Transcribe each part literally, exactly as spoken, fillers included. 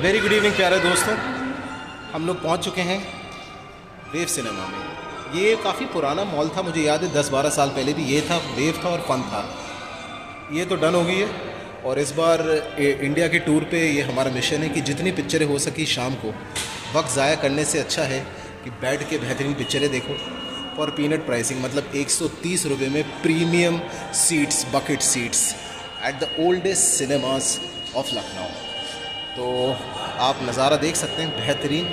Very good evening प्यारे दोस्तों, हम लोग पहुंच चुके हैं वेव सिनेमा में। ये काफ़ी पुराना मॉल था, मुझे याद है दस बारह साल पहले भी ये था, वेव था और फन था। ये तो डन हो गई है और इस बार इंडिया के टूर पे ये हमारा मिशन है कि जितनी पिक्चरें हो सकी शाम को, वक्त ज़ाया करने से अच्छा है कि बैठ के बेहतरीन पिक्चरें देखो फॉर पीनट प्राइसिंग। मतलब एक सौ तीस रुपये में premium seats, bucket seats at the oldest cinemas of Lucknow. तो आप नज़ारा देख सकते हैं बेहतरीन,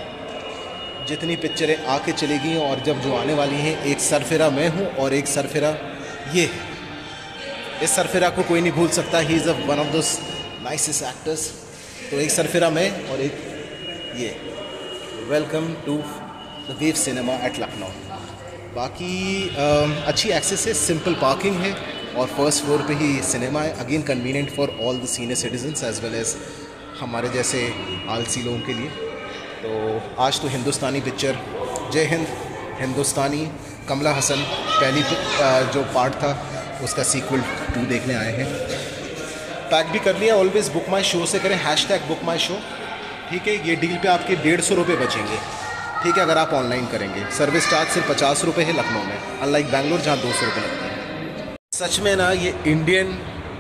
जितनी पिक्चरें आके चलेगी और जब जो आने वाली हैं। एक सरफिरा मैं हूँ और एक सरफिरा ये है। इस सरफिरा को कोई नहीं भूल सकता, he is a one of those nicest actors. तो एक सरफिरा मैं और एक ये। Welcome to the Wave cinema at Lucknow. बाकी आ, अच्छी एक्सेस है, सिंपल पार्किंग है और फर्स्ट फ्लोर पे ही सिनेमा है। Again convenient for all the senior citizens as well as हमारे जैसे आलसी लोगों के लिए। तो आज तो हिंदुस्तानी पिक्चर जय हिंद हिंदुस्तानी कमला हसन पहली जो पार्ट था उसका सीक्वल टू देखने आए हैं। पैक भी कर लिया। ऑलवेज बुक माई शो से करें, hashtag book my show, ठीक है। ये डील पे आपके डेढ़ सौ रुपये बचेंगे, ठीक है, अगर आप ऑनलाइन करेंगे। सर्विस चार्ज सिर्फ पचास रुपये है लखनऊ में, अनलाइक बैंगलोर जहाँ दो सौ रुपये लगते हैं। सच में ना ये इंडियन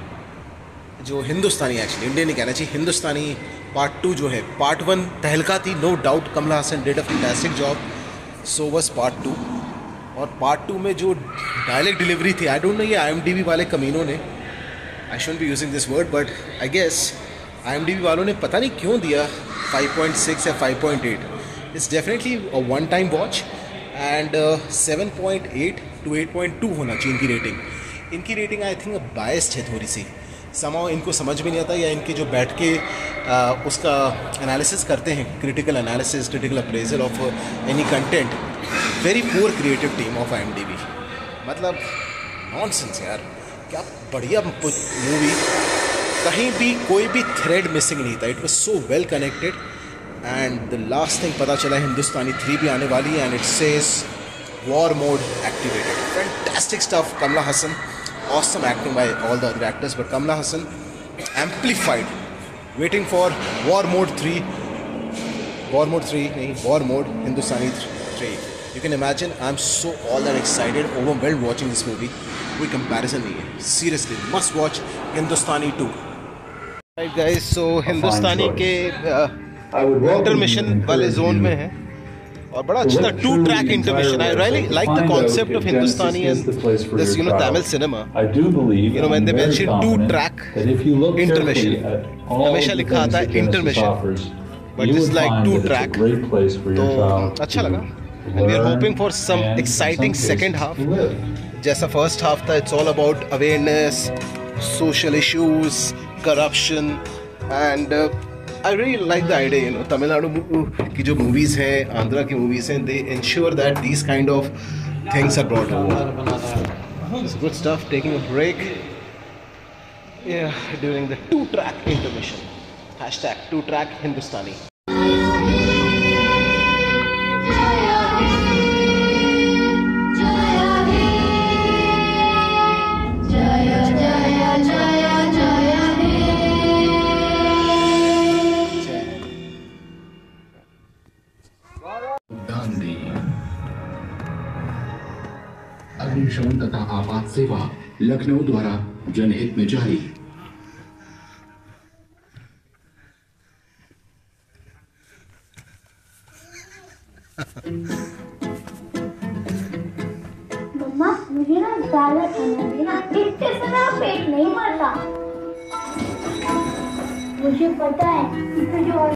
जो हिंदुस्तानी, एक्चुअली इंडियन नहीं कहना चाहिए, हिंदुस्तानी पार्ट टू जो है, पार्ट वन तहलका थी, no doubt Kamal Haasan did a fantastic job, so was part two. और पार्ट टू में जो डायलॉग डिलीवरी थी, आई डोंट नो ये आईएमडीबी वाले कमीनों ने, I shouldn't be using this word but I guess IMDb वालों ने पता नहीं क्यों दिया फाइव पॉइंट सिक्स या five point eight. It's definitely a one time watch and seven point eight to eight point two होना चाहिए इनकी रेटिंग। इनकी रेटिंग आई थिंक बायस्ड है थोड़ी सी, समाओ इनको समझ में नहीं आता, या इनके जो बैठ के आ, उसका एनालिसिस करते हैं, critical analysis, critical appraisal of any content. Very poor creative team of IMDb. मतलब नॉनसेंस यार, क्या बढ़िया मूवी, कहीं भी कोई भी थ्रेड मिसिंग नहीं था। It was so well connected and the last thing पता चला हिंदुस्तानी थ्री भी आने वाली है and it says war mode activated. Fantastic stuff. Kamal Haasan, awesome acting by all the other actors, but Kamala Hassan amplified. Waiting for War Mode three, War Mode three, nahi, War Mode Hindustani three. You can imagine, I'm so all that excited, overwhelmed watching this movie. कोई comparison नहीं है. Seriously, must watch Hindustani two. Right guys, so Hindustani के intermission वाले zone में है और बड़ा अच्छा था, two track intermission. I really like the concept of Hindustani and this you know Tamil cinema, you know when they mention two track intermission, हमेशा लिखा आता है intermission but it's like two track, तो अच्छा लगा। And we are hoping for some exciting second half. जैसा first half था, it's all about awareness, social issues, corruption and I really like the idea, you know, Tamil Nadu की जो movies हैं, आंध्रा की movies हैं, they ensure that these kind of things are brought over. It's good stuff. Taking a break, yeah, during the two-track intermission. Hashtag two-track Hindustani. अग्निशमन तथा आपात सेवा लखनऊ द्वारा जनहित में जारी। मम्मा मुझे ना ज्यादा खाना देना, इससे मेरा पेट नहीं भरता। मुझे पता है इसमें जो